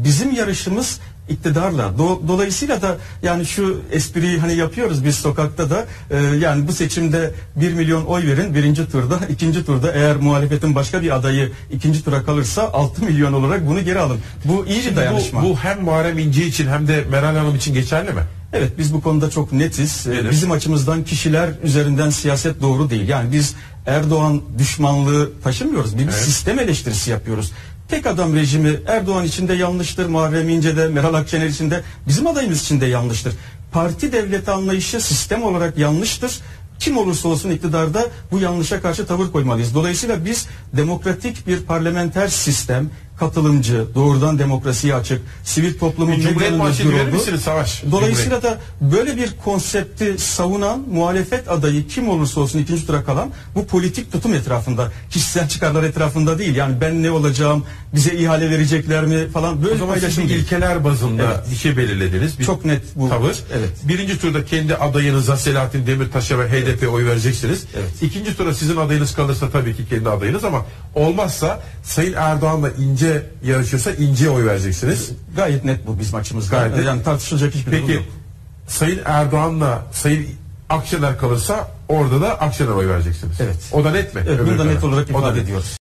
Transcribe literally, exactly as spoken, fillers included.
Bizim yarışımız iktidarla. Do- dolayısıyla da yani şu espriyi hani yapıyoruz biz sokakta da, e, yani bu seçimde bir milyon oy verin birinci turda, ikinci turda eğer muhalefetin başka bir adayı ikinci tura kalırsa altı milyon olarak bunu geri alın. Bu iyi bir dayanışma. Bu, bu hem Muharrem İnce için hem de Meral Hanım için geçerli mi? Evet, biz bu konuda çok netiz. Nedir? Bizim açımızdan kişiler üzerinden siyaset doğru değil. Yani biz Erdoğan düşmanlığı taşımıyoruz. Bir, bir Evet. sistem eleştirisi yapıyoruz. Tek adam rejimi Erdoğan için de yanlıştır. Muharrem İnce'de, Meral Akşener için de, bizim adayımız için de yanlıştır. Parti devleti anlayışı sistem olarak yanlıştır. Kim olursa olsun iktidarda bu yanlışa karşı tavır koymalıyız. Dolayısıyla biz demokratik bir parlamenter sistem, katılımcı, doğrudan demokrasiye açık, sivil toplumun Cumhuriyet Marşı'nı özgür verir olduğu. misiniz Savaş? Dolayısıyla Cumhuriyet. da böyle bir konsepti savunan muhalefet adayı kim olursa olsun ikinci tura kalan, bu politik tutum etrafında, kişisel çıkarlar etrafında değil. Yani ben ne olacağım, bize ihale verecekler mi falan, böyle O zaman paylaşım siz değil. ilkeler bazında Evet. bir şey belirlediniz. Bir Çok net bu tavır. Evet. Birinci turda kendi adayınıza Selahattin Demirtaş'a ve H D P'ye oy vereceksiniz. Evet. İkinci tura sizin adayınız kalırsa tabii ki kendi adayınız, ama olmazsa Sayın Erdoğan'la İnce yarışırsa İnce'ye oy vereceksiniz. Gayet net bu bizim açımızdan. Gayet net. Yani tartışılacak hiçbir durum Peki yok. Sayın Erdoğan'la Sayın Akşener kalırsa orada da Akşener'e oy vereceksiniz. Evet. O da net mi? Evet, bunu Öbür da net taraf. olarak O da ifade net. ediyoruz.